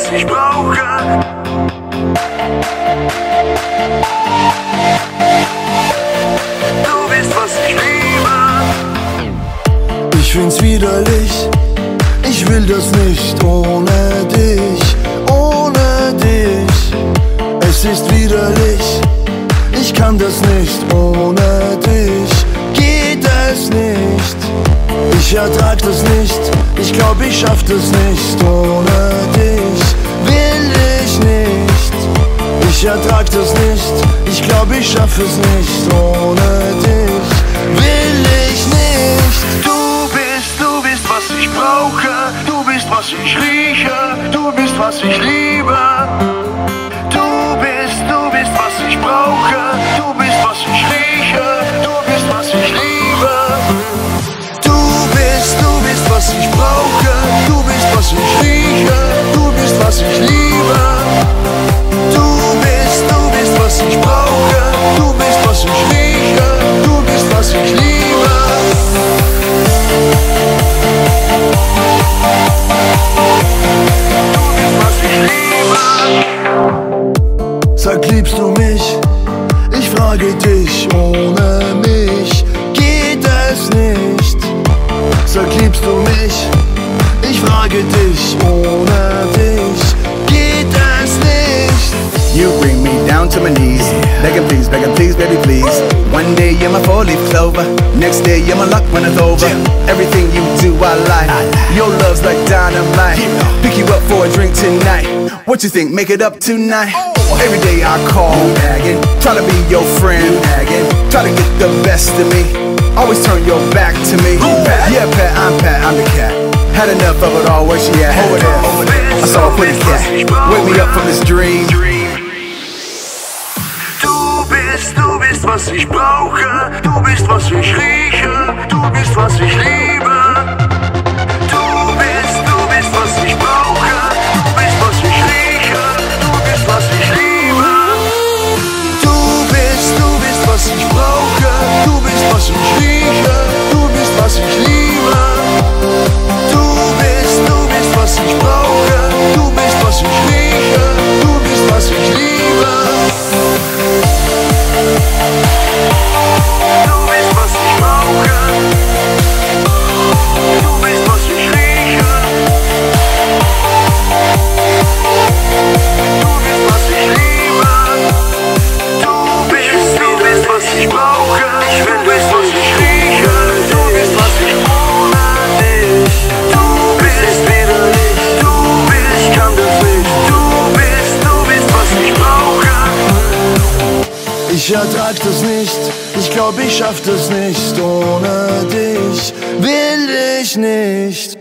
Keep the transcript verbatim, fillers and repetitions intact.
was ich brauche. Du bist, was ich liebe. Ich find's widerlich, ich will das nicht ohne dich, ohne dich. Es ist widerlich, ich kann das nicht ohne dich, geht es nicht. Ich ertrag das nicht, ich glaub ich schaff das nicht ohne dich, will ich nicht. Ich ertrag das nicht, ich glaub ich schaff es nicht ohne dich, will ich nicht. Du bist, du bist, was ich brauche. Du bist, was ich rieche. Du bist, was ich liebe. Du bist, du bist, was ich brauche. Du bist, was ich rieche. Du bist, was ich liebe. Du bist, du bist, was ich brauche. Du bist, was ich rieche. Du bist, was ich liebe. Du bist, du bist, was ich brauche. Du bist, was ich rieche. Du bist, was ich liebe. Sag, liebst du mich? Ich frage dich, ohne mich geht es nicht. Sag, liebst du mich? Ich frage dich, ohne dich geht es nicht. You bring me down to my knees, begging please, begging please, baby please. One day you're my four-leaf clover, next day you're my luck when it's over. Everything you do I like, your love's like dynamite. Pick you up for a drink tonight, what you think, make it up tonight? Every day I call, nagging, try to be your friend, nagging, try to get the best of me, always turn your back to me. Yeah, Pat, I'm Pat, I'm the cat. Had enough of it all, where she at? Over there, over there. I saw a pretty cat, wake me up from this dream. Du bist, du bist, was ich brauche. Du bist, was ich rieche. Du bist, was ich liebe. Du bist, du bist, was ich brauche. Du bist, was ich rieche. Du bist, was ich liebe. Du bist, du bist, was ich brauche. Du bist, was ich rieche. Du bist, was ich liebe. Du bist, du bist, was ich brauche. Du bist, was ich rieche. Du bist, was ich liebe. Du bist, was ich brauche. Du bist, was ich rieche. Du bist, was ich liebe. Du bist, du bist, was ich brauche. Ich will, du bist, was ich rieche. Du bist, was ich ohne dich. Du bist widerlich. Du bist, ich kann das nicht. Du bist, du bist, was ich brauche. Ich ertrag das nicht, ich glaub ich schaff das nicht ohne dich, will ich nicht.